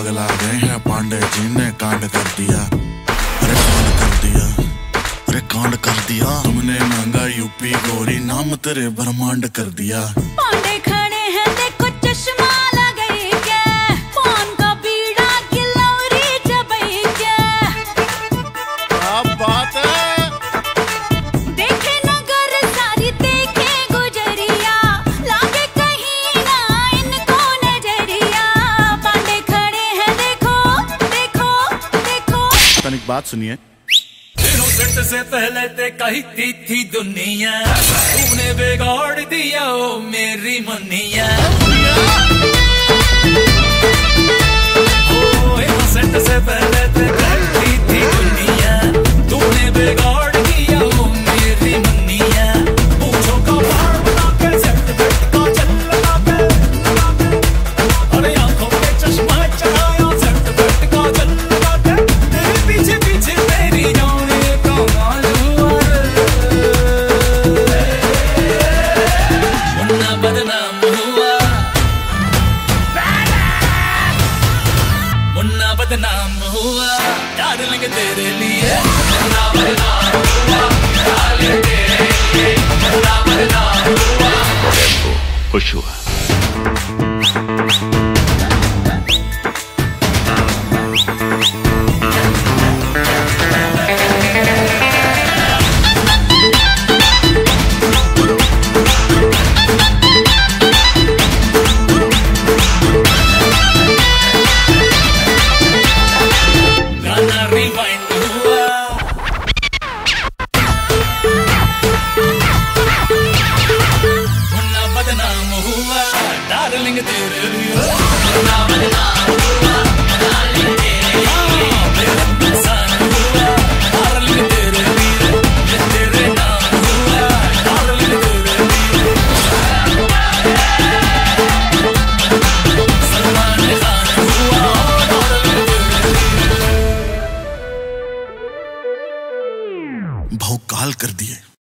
पगला गए हैं, पांडे जी ने कांड कर दिया। अरे कांड कर दिया, अरे कांड कर दिया। तुमने महंगा यूपी गोरी, नाम तेरे ब्रह्मांड कर दिया। पांडे खड़े हैं देखो चश्मा लगाई के, पान का बीड़ा गिलौरी चबाई के। क्या बात है। देखे नगर सारी देखे गुजरिया, लागे कहीं ना इनको नजरिया। पांडे खड़े हैं देखो देखो देखो। तनिक बात सुनिए। इनोसेंट से पहले ते कहती थी दुनिया, तूने बिगाड़ दिया ओ मेरी मुनिया। ओ इनोसेंट से पहले ते कहती थी दुनिया, तूने बिगाड़ दिया ओ मेरी मुनिया। पूछो का बाल बना के सेट बेट का चल लगा के, अरे आंखों पे चश्मा चढ़ाया सेट बेट का चल लगा के। तेरे पीछे पीछे तेरी जाने बदनाम हुआ, मुन्ना बदनाम हुआ डार्लिंग तेरे लिए। मुन्ना बदनाम हुआ डार्लिंग तेरे लिए, मुन्ना बदनाम हुआ। खुश हुआ। डार्लिंग तेरे लिए, मुन्ना बदनाम हुआ डार्लिंग तेरे लिए। मेरा इंसान हुआ डार्लिंग तेरे लिए, मैं तेरे नाम हुआ डार्लिंग तेरे लिए। सलमान खान हुआ डार्लिंग तेरे लिए। भौकाल कर दिए।